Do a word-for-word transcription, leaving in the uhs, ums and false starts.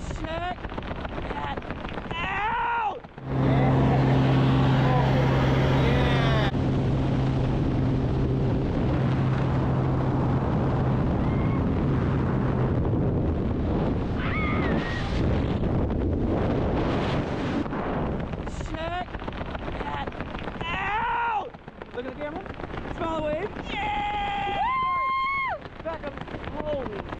Check that out! Check that out! Look at the camera. Smile, wave. Yeah! Back up. Holy.